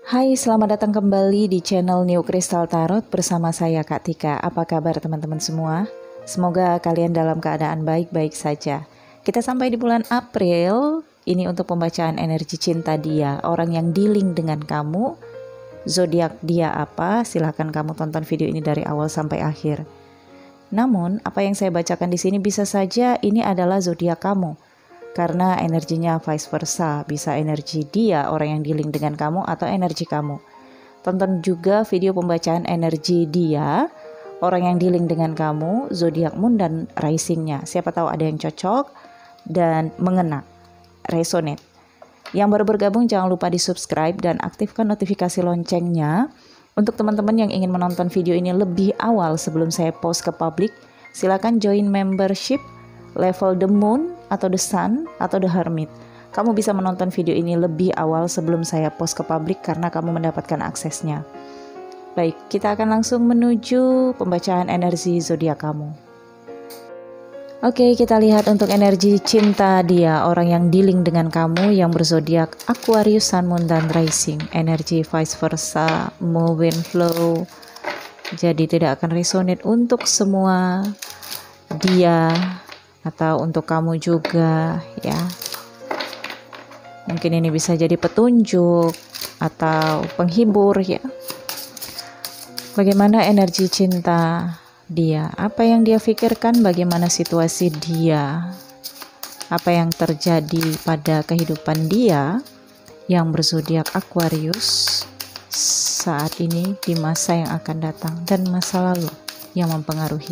Hai, selamat datang kembali di channel New Crystal Tarot bersama saya Kak Tika. Apa kabar teman-teman semua? Semoga kalian dalam keadaan baik-baik saja. Kita sampai di bulan April, ini untuk pembacaan energi cinta dia, orang yang dealing dengan kamu. Zodiak dia apa? Silahkan kamu tonton video ini dari awal sampai akhir. Namun, apa yang saya bacakan di sini bisa saja ini adalah zodiak kamu. Karena energinya vice versa, bisa energi dia orang yang dealing dengan kamu atau energi kamu. Tonton juga video pembacaan energi dia orang yang dealing dengan kamu, zodiak moon dan risingnya. Siapa tahu ada yang cocok dan mengena, resonate. Yang baru bergabung jangan lupa di subscribe dan aktifkan notifikasi loncengnya. Untuk teman-teman yang ingin menonton video ini lebih awal sebelum saya post ke publik, silakan join membership level The Moon atau The Sun atau The Hermit. Kamu bisa menonton video ini lebih awal sebelum saya post ke publik karena kamu mendapatkan aksesnya. Baik, kita akan langsung menuju pembacaan energi zodiak kamu. Oke, kita lihat untuk energi cinta dia, orang yang dealing dengan kamu yang berzodiak Aquarius, Sun, Moon, dan Rising. Energi vice versa, move and flow. Jadi tidak akan resonate untuk semua dia atau untuk kamu juga ya. Mungkin ini bisa jadi petunjuk atau penghibur ya. Bagaimana energi cinta dia? Apa yang dia pikirkan? Bagaimana situasi dia? Apa yang terjadi pada kehidupan dia yang berzodiak Aquarius saat ini, di masa yang akan datang dan masa lalu yang mempengaruhi?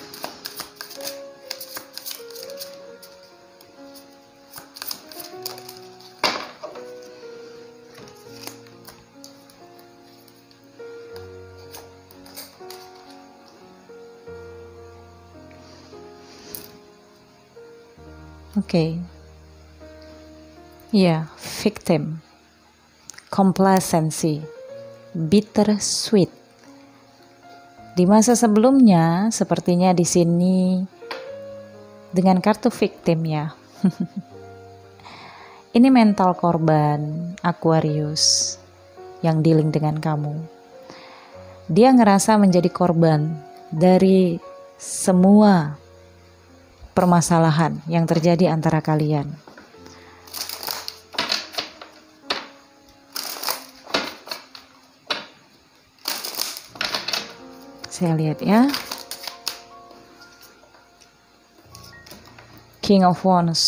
Oke. Ya, victim. Complacency. Bittersweet. Di masa sebelumnya, sepertinya di sini dengan kartu victim ya. Ini mental korban Aquarius yang dealing dengan kamu. Dia ngerasa menjadi korban dari semua permasalahan yang terjadi antara kalian. Saya lihat ya. King of Wands.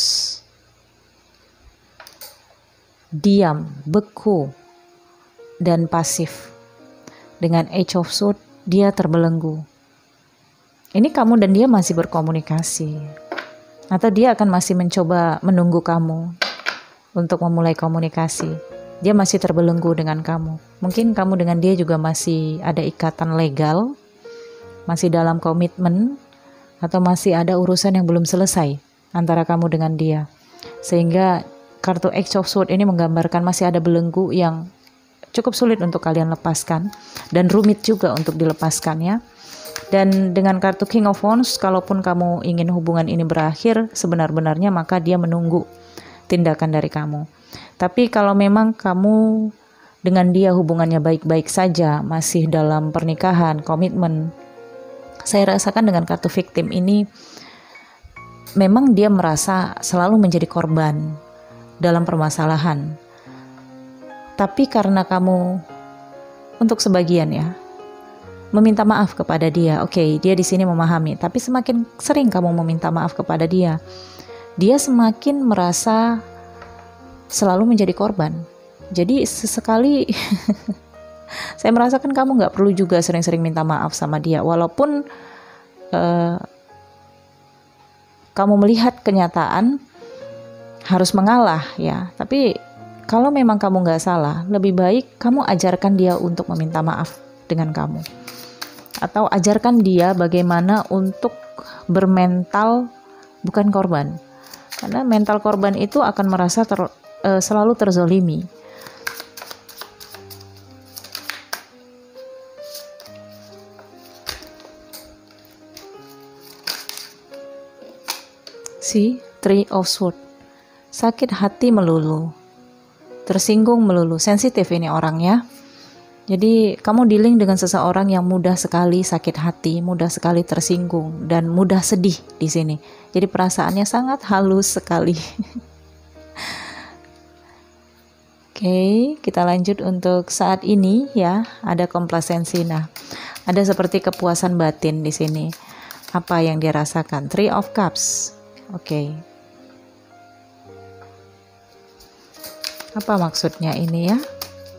Diam, beku, dan pasif. Dengan Age of Swords, dia terbelenggu. Ini kamu dan dia masih berkomunikasi, atau dia akan masih mencoba menunggu kamu untuk memulai komunikasi. Dia masih terbelenggu dengan kamu. Mungkin kamu dengan dia juga masih ada ikatan legal, masih dalam komitmen, atau masih ada urusan yang belum selesai antara kamu dengan dia. Sehingga kartu Age of Swords ini menggambarkan masih ada belenggu yang cukup sulit untuk kalian lepaskan dan rumit juga untuk dilepaskan ya. Dan dengan kartu King of Wands, kalaupun kamu ingin hubungan ini berakhir sebenar-benarnya, maka dia menunggu tindakan dari kamu. Tapi kalau memang kamu dengan dia hubungannya baik-baik saja, masih dalam pernikahan, komitmen, saya rasakan dengan kartu victim ini, memang dia merasa selalu menjadi korban dalam permasalahan. Tapi karena kamu, untuk sebagian ya, meminta maaf kepada dia. Oke, dia di sini memahami, tapi semakin sering kamu meminta maaf kepada dia, dia semakin merasa selalu menjadi korban. Jadi sesekali saya merasakan kamu nggak perlu juga sering-sering minta maaf sama dia, walaupun kamu melihat kenyataan harus mengalah ya. Tapi kalau memang kamu nggak salah, lebih baik kamu ajarkan dia untuk meminta maaf dengan kamu. Atau ajarkan dia bagaimana untuk bermental bukan korban. Karena mental korban itu akan merasa selalu terzolimi. Tree of Swords. Sakit hati melulu. tersinggung melulu, sensitif ini orangnya. Jadi kamu dealing dengan seseorang yang mudah sekali sakit hati, mudah sekali tersinggung, dan mudah sedih di sini. Jadi perasaannya sangat halus sekali. Oke, kita lanjut untuk saat ini ya. Ada komplasensi. Nah, ada seperti kepuasan batin di sini. Apa yang dia rasakan? Three of Cups. Oke. Apa maksudnya ini ya?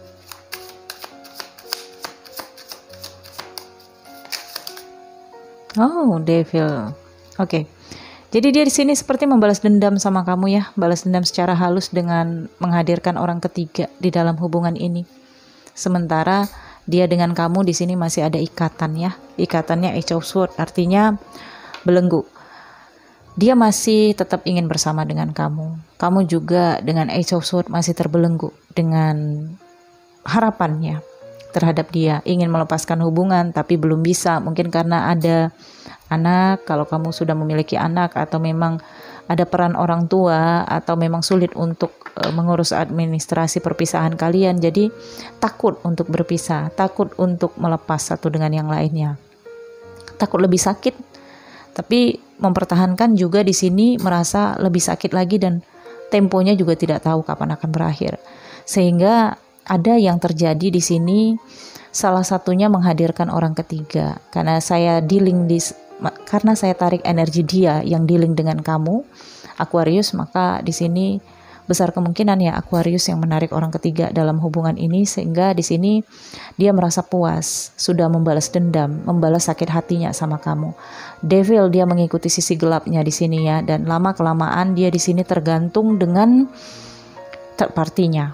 Oh, Devil. Oke. Jadi dia di sini seperti membalas dendam sama kamu ya, balas dendam secara halus dengan menghadirkan orang ketiga di dalam hubungan ini. Sementara dia dengan kamu di sini masih ada ikatan ya. Ikatannya Ace of Swords, artinya belenggu. Dia masih tetap ingin bersama dengan kamu. Kamu juga dengan Ace of Swords masih terbelenggu dengan harapannya terhadap dia, ingin melepaskan hubungan tapi belum bisa, mungkin karena ada anak, kalau kamu sudah memiliki anak, atau memang ada peran orang tua, atau memang sulit untuk mengurus administrasi perpisahan kalian, jadi takut untuk berpisah, takut untuk melepas satu dengan yang lainnya, takut lebih sakit, tapi mempertahankan juga di sini merasa lebih sakit lagi dan temponya juga tidak tahu kapan akan berakhir, sehingga ada yang terjadi di sini, salah satunya menghadirkan orang ketiga. Karena saya tarik energi dia yang dealing dengan kamu, Aquarius, maka di sini besar kemungkinan ya Aquarius yang menarik orang ketiga dalam hubungan ini, sehingga di sini dia merasa puas, sudah membalas dendam, membalas sakit hatinya sama kamu. Devil, dia mengikuti sisi gelapnya di sini ya, dan lama kelamaan dia di sini tergantung dengan third party-nya.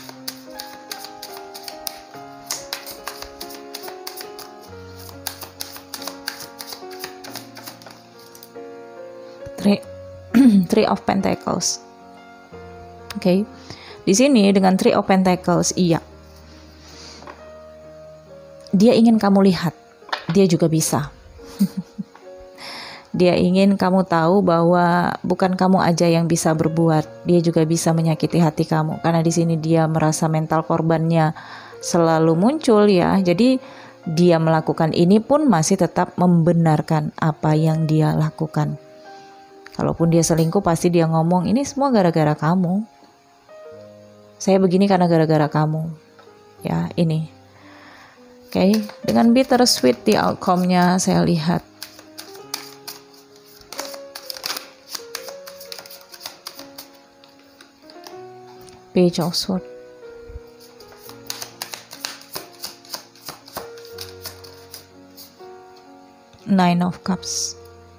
Three of Pentacles. Oke. Di sini dengan Three of Pentacles, iya. Dia ingin kamu lihat, dia juga bisa. Dia ingin kamu tahu bahwa bukan kamu aja yang bisa berbuat, dia juga bisa menyakiti hati kamu. Karena di sini dia merasa mental korbannya selalu muncul ya. Jadi dia melakukan ini pun masih tetap membenarkan apa yang dia lakukan. Kalaupun dia selingkuh pasti dia ngomong, ini semua gara-gara kamu. Saya begini karena gara-gara kamu. Ya, ini. Oke, dengan bittersweet di outcome-nya saya lihat. Page of Swords. Nine of Cups.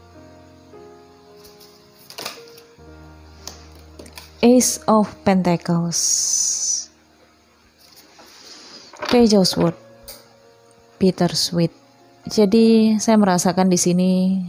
Ace of Pentacles, Page of Swords, bittersweet. Jadi saya merasakan di sini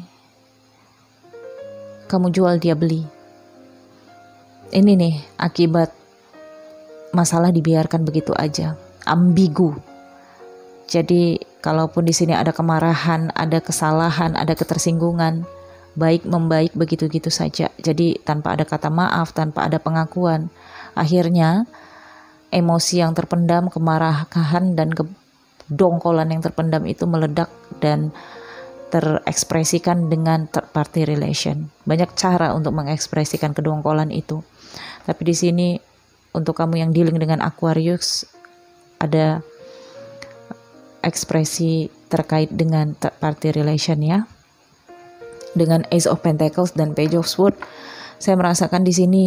kamu jual dia beli. Ini nih akibat masalah dibiarkan begitu aja, ambigu. Jadi kalaupun di sini ada kemarahan, ada kesalahan, ada ketersinggungan, baik membaik begitu-gitu saja. Jadi tanpa ada kata maaf, tanpa ada pengakuan. Akhirnya emosi yang terpendam, kemarahan dan kedongkolan yang terpendam itu meledak dan terekspresikan dengan third party relation. Banyak cara untuk mengekspresikan kedongkolan itu. Tapi di sini untuk kamu yang dealing dengan Aquarius, ada ekspresi terkait dengan third party relation ya. Dengan Ace of Pentacles dan Page of Swords, saya merasakan di sini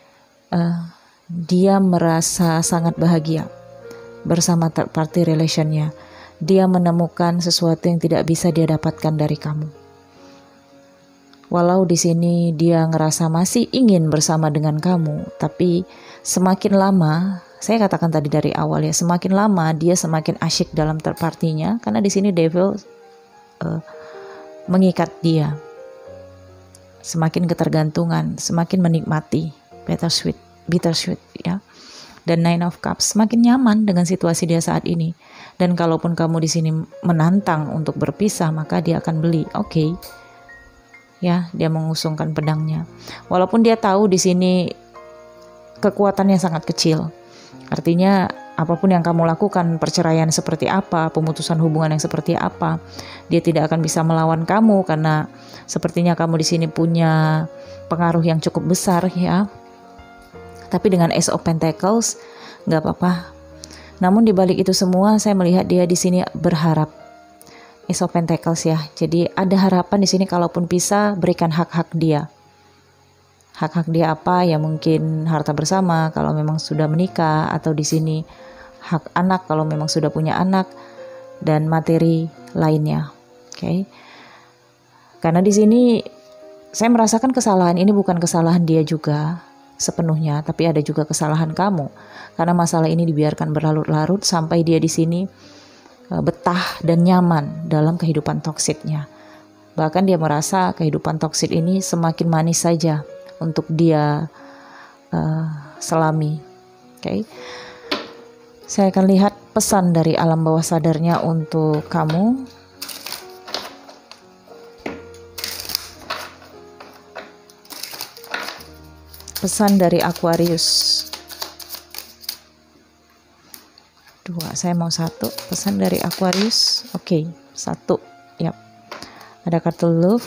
dia merasa sangat bahagia bersama third party relationnya. Dia menemukan sesuatu yang tidak bisa dia dapatkan dari kamu. Walau di sini dia ngerasa masih ingin bersama dengan kamu, tapi semakin lama, saya katakan tadi dari awal ya, semakin lama dia semakin asyik dalam third party-nya, karena di sini Devil mengikat dia. Semakin ketergantungan, semakin menikmati, bittersweet ya. Dan Nine of Cups, semakin nyaman dengan situasi dia saat ini. Dan kalaupun kamu di sini menantang untuk berpisah, maka dia akan beli. Oke. Ya, dia mengusungkan pedangnya. Walaupun dia tahu di sini kekuatannya sangat kecil. Artinya apapun yang kamu lakukan, perceraian seperti apa, pemutusan hubungan yang seperti apa, dia tidak akan bisa melawan kamu karena sepertinya kamu di sini punya pengaruh yang cukup besar ya. Tapi dengan Ace of Pentacles nggak apa-apa. Namun di balik itu semua saya melihat dia di sini berharap. Ace of Pentacles ya. Jadi ada harapan di sini, kalaupun bisa berikan hak-hak dia. Hak-hak dia apa? Ya mungkin harta bersama kalau memang sudah menikah, atau di sini hak anak kalau memang sudah punya anak, dan materi lainnya. Oke. Karena di sini saya merasakan kesalahan ini bukan kesalahan dia juga sepenuhnya, tapi ada juga kesalahan kamu. Karena masalah ini dibiarkan berlarut-larut sampai dia di sini betah dan nyaman dalam kehidupan toksiknya. Bahkan dia merasa kehidupan toksik ini semakin manis saja untuk dia selami. Oke. Saya akan lihat pesan dari alam bawah sadarnya untuk kamu. Pesan dari Aquarius. 2, saya mau 1. Pesan dari Aquarius. Oke, 1. Yap. Ada kartu Love.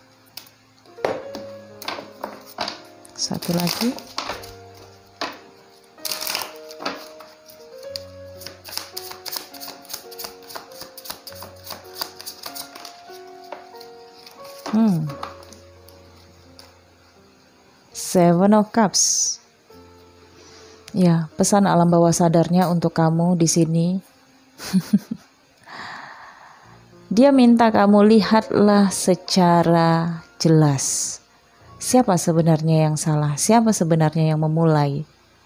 1 lagi. Seven of Cups. Ya, pesan alam bawah sadarnya untuk kamu di sini. Dia minta kamu lihatlah secara jelas. Siapa sebenarnya yang salah? Siapa sebenarnya yang memulai?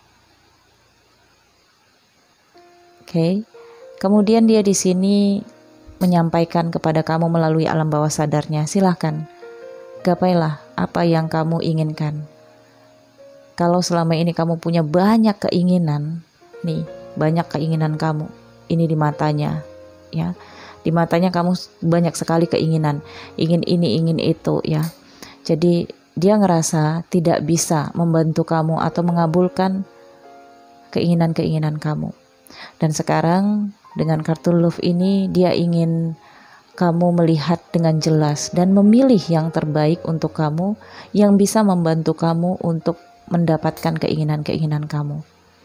Oke. Kemudian dia di sini menyampaikan kepada kamu melalui alam bawah sadarnya, silahkan gapailah apa yang kamu inginkan. Kalau selama ini kamu punya banyak keinginan, nih, banyak keinginan kamu, ini di matanya, ya. Di matanya kamu banyak sekali keinginan, ingin ini, ingin itu, ya. Jadi dia ngerasa tidak bisa membantu kamu atau mengabulkan keinginan-keinginan kamu. Dan sekarang dengan kartu Love ini dia ingin kamu melihat dengan jelas dan memilih yang terbaik untuk kamu, yang bisa membantu kamu untuk mendapatkan keinginan-keinginan kamu.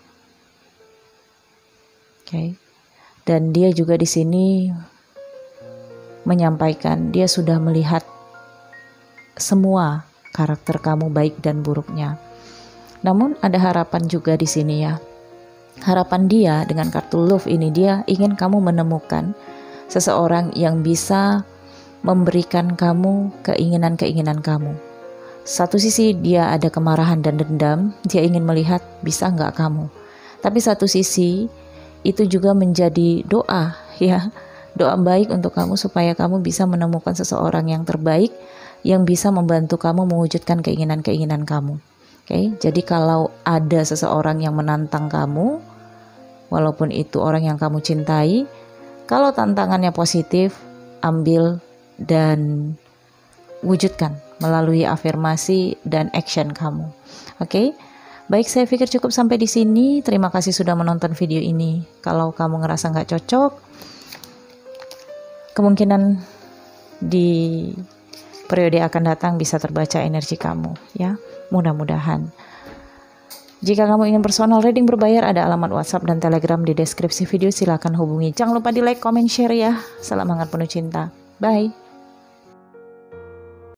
Oke. Dan dia juga di sini menyampaikan dia sudah melihat semua karakter kamu baik dan buruknya. Namun ada harapan juga di sini ya. Harapan dia dengan kartu Love ini, dia ingin kamu menemukan seseorang yang bisa memberikan kamu keinginan-keinginan kamu. Satu sisi dia ada kemarahan dan dendam, dia ingin melihat bisa nggak kamu. Tapi satu sisi itu juga menjadi doa ya, doa baik untuk kamu supaya kamu bisa menemukan seseorang yang terbaik yang bisa membantu kamu mewujudkan keinginan-keinginan kamu. Oke, jadi kalau ada seseorang yang menantang kamu, walaupun itu orang yang kamu cintai, kalau tantangannya positif, ambil dan wujudkan melalui afirmasi dan action kamu. Oke? Baik, saya pikir cukup sampai di sini. Terima kasih sudah menonton video ini. Kalau kamu ngerasa nggak cocok, kemungkinan di periode akan datang bisa terbaca energi kamu, ya. Mudah-mudahan. Jika kamu ingin personal reading berbayar, ada alamat WhatsApp dan Telegram di deskripsi video. Silakan hubungi. Jangan lupa di like, comment, share ya. Salam hangat penuh cinta. Bye.